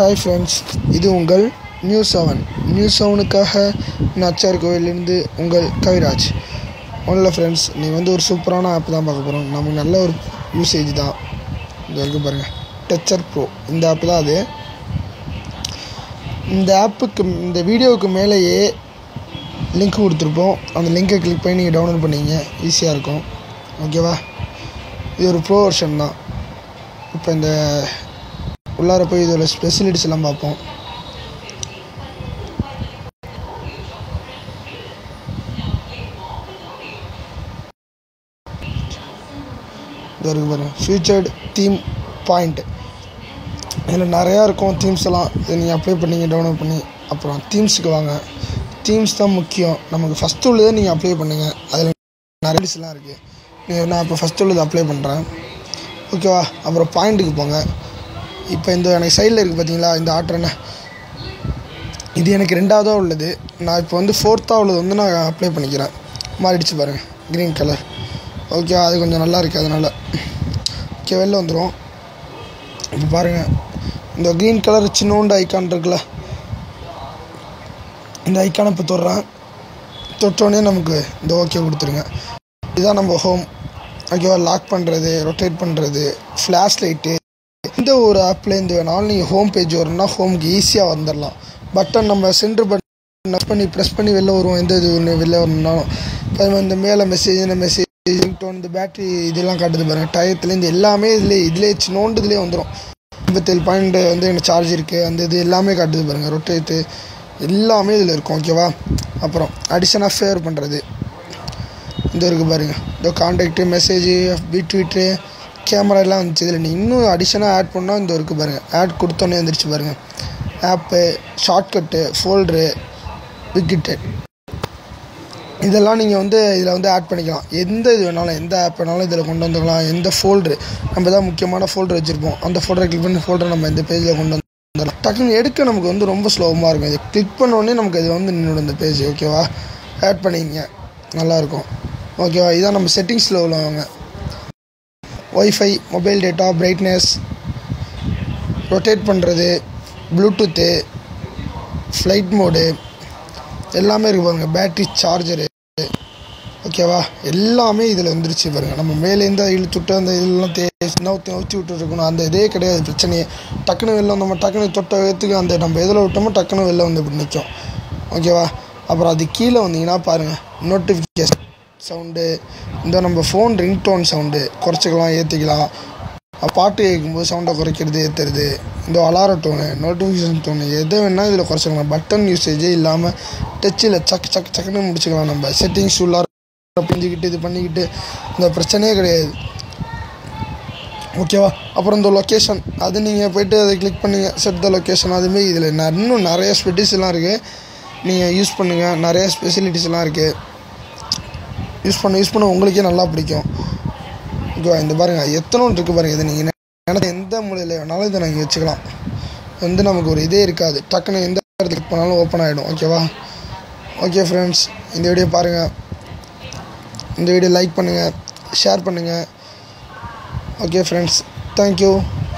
Hi friends, இது உங்கள் news செவனுக்காக நச்சார் கோவிலிருந்து உங்கள் கவிராஜ். ஒன்றில் ஃப்ரெண்ட்ஸ், நீங்கள் ஒரு சூப்பரான ஆப் தான் பார்க்க போகிறோம். நமக்கு நல்ல ஒரு யூசேஜ் தான். இது வரைக்கும் பாருங்கள், டச்சர் ப்ரோ இந்த ஆப் தான் அது. இந்த ஆப்புக்கு இந்த வீடியோவுக்கு மேலேயே லிங்க் கொடுத்துருப்போம். அந்த லிங்கை கிளிக் பண்ணி நீங்கள் டவுன்லோட் பண்ணிங்க, ஈஸியாக இருக்கும். ஓகேவா? இது ஒரு ப்ரோ வெர்ஷன் தான். இப்போ இந்த உள்ளார போய் இதோட ஸ்பெசிலிட்டிஸ் எல்லாம் பார்ப்போம். இது இருக்கு பாருங்கள், ஃபியூச்சர்டு தீம் பாயிண்ட். இதில் நிறையா இருக்கும் தீம்ஸ் எல்லாம். இதை நீங்கள் அப்ளை பண்ணிங்க, டவுன்லோட் பண்ணி. அப்புறம் தீம்ஸுக்கு வாங்க. தீம்ஸ் தான் முக்கியம். நமக்கு ஃபஸ்ட்டு உள்ளதை நீங்கள் அப்ளை பண்ணுங்கள். அதில் நிறைய எல்லாம் இருக்குது. நான் இப்போ ஃபஸ்ட்டு உள்ளதை அப்ளை பண்ணுறேன். ஓகேவா? அப்புறம் பாயிண்ட்டுக்கு போங்க. இப்போ இந்த எனக்கு சைடில் இருக்குது பார்த்தீங்களா, இந்த ஆர்டர் இது எனக்கு 2ஆவதாக உள்ளது. நான் இப்போ 4ஆக உள்ளது நான் அப்ளை பண்ணிக்கிறேன். மாறிடுச்சு பாருங்கள், க்ரீன் கலர். ஓகே, அது கொஞ்சம் நல்லா இருக்குது, அதனால். ஓகே, வெளில வந்துடும். இப்போ பாருங்கள், இந்த க்ரீன் கலர் சின்னோண்டு ஐக்கான் இருக்குல்ல, இந்த ஐக்கானை இப்போ தொட்டோடனே நமக்கு இந்த ஓகே கொடுத்துருங்க. இதுதான் நம்ம ஹோம். ஓகேவா? லாக் பண்ணுறது, ரொட்டேட் பண்ணுறது, ஃப்ளாஷ் லைட்டு. எந்த ஒரு ஆப்லேருந்து வேணாலும் நீங்கள் ஹோம் பேஜ் வரணும்னா ஹோமுக்கு ஈஸியாக வந்துடலாம். பட்டன் நம்ம சென்டர் பட்டன் ப்ரெஸ் பண்ணி வெளில வருவோம். எந்த இது ஒன்று வெளில வரணும்னாலும் இந்த மேலே மெசேஜ் ரிங்டோன், இந்த பேட்ரி இதெல்லாம் காட்டுது பாருங்கள். டயத்துலேருந்து எல்லாமே இதிலே சின்னோண்டு இதிலே வந்துடும். 57 பாயிண்ட் எனக்கு சார்ஜ் இருக்குது. அந்த இது எல்லாமே காட்டுது பாருங்கள். ரொட்டேட்டு எல்லாமே இதில் இருக்கும். ஓகேவா? அப்புறம் அடிஷனாக ஃபேவர் பண்ணுறது இந்த இருக்குது பாருங்கள். இந்த கான்டாக்டு, மெசேஜு, ட்விட்டரு, கேமரா எல்லாம் வந்துச்சு. இதில் நீங்கள் இன்னும் அடிஷனாக ஆட் பண்ணால் இந்த இருக்குது பாருங்கள். ஆட் கொடுத்தோன்னே வந்துருச்சு பாருங்கள். ஆப்பு, ஷார்ட்கட்டு, ஃபோல்டரு, விக்கெட்டு, இதெல்லாம் நீங்கள் இதில் ஆட் பண்ணிக்கலாம். எந்த இது வேணாலும், எந்த ஆப் வேணாலும் இதில் கொண்டு வந்துக்கலாம். எந்த ஃபோல்டரு நம்ம தான் முக்கியமான ஃபோல்டர் வச்சுருப்போம், அந்த ஃபோல்டரை கிளிக் பண்ணி ஃபோல்டரை நம்ம இந்த பேஜில் கொண்டு வந்துடலாம். டக்குன்னு எடுக்க நமக்கு ரொம்ப ஸ்லோவமாக இருக்கும். இதை கிளிக் பண்ணோடனே நமக்கு இது நின்னோட இந்த பேஜ். ஓகேவா? ஆட் பண்ணிங்க, நல்லாயிருக்கும். ஓகேவா? இதான் நம்ம செட்டிங்ஸில் உள்ளவங்க. Wifi, mobile data, brightness, rotate பண்ணுறது, ப்ளூடூத்து, ஃப்ளைட் மோடு எல்லாமே இருக்குது பாருங்கள். Battery, charger. ஓகேவா? எல்லாமே இதில் வந்துருச்சு பாருங்கள். நம்ம மேலேருந்து இழுத்துட்டு அந்த இதெல்லாம் நவுத்தி விட்டுருக்கணும், அந்த இதே கிடையாது. பிரச்சனையே டக்குன்னு வெளில நம்ம டக்குன்னு தொட்ட வேத்துக்கு அந்த நம்ம எதில் விட்டோமோ டக்குன்னு வெளில இப்படி நிற்கும். ஓகேவா? அப்புறம் அது கீழே வந்தீங்கன்னா பாருங்கள், நோட்டிஃபிகேஷன் சவுண்டு, இந்த நம்ம ஃபோன் ரிங்டோன் சவுண்டு குறைச்சிக்கலாம், ஏற்றிக்கலாம். பாட்டு கேட்கும்போது சவுண்டை குறைக்கிறது, ஏற்றுறது, இந்த அலாரம் டோனு, நோட்டிஃபிகேஷன் டோனு, எதை வேணால் இதில் குறைச்சிக்கலாம். பட்டன் யூசேஜே இல்லாமல் டச்சில் சக்குன்னு முடிச்சுக்கலாம். நம்ம செட்டிங்ஸ் உள்ளார பிஞ்சிக்கிட்டு இது பண்ணிக்கிட்டு இந்த பிரச்சனையே கிடையாது. ஓகேவா? அப்புறம் இந்த லொக்கேஷன், அது நீங்கள் போய்ட்டு அதை கிளிக் பண்ணுங்கள், செட் த லொக்கேஷன். அதுமாரி இதில் இன்னும் நிறைய ஸ்பெசிலிட்டிஸ்லாம் இருக்குது. நீங்கள் யூஸ் பண்ணுங்கள். நிறைய ஸ்பெசிலிட்டிஸ்லாம் இருக்குது. யூஸ் பண்ண உங்களுக்கே நல்லா பிடிக்கும். ஓகேவா? இந்த பாருங்கள், எத்தனை இருக்குது பாருங்கள். இதை நீங்கள் நினைச்ச எந்த மூலையில் வேணாலும் இதை நீங்கள் வச்சுக்கலாம். நமக்கு ஒரு இதே இருக்காது. டக்குன்னு எந்த இடத்துக்கு போனாலும் ஓப்பன் ஆகிடும். ஓகேவா? ஓகே ஃப்ரெண்ட்ஸ், இந்த வீடியோ பாருங்கள். இந்த வீடியோ லைக் பண்ணுங்கள், ஷேர் பண்ணுங்கள். Okay friends, thank you.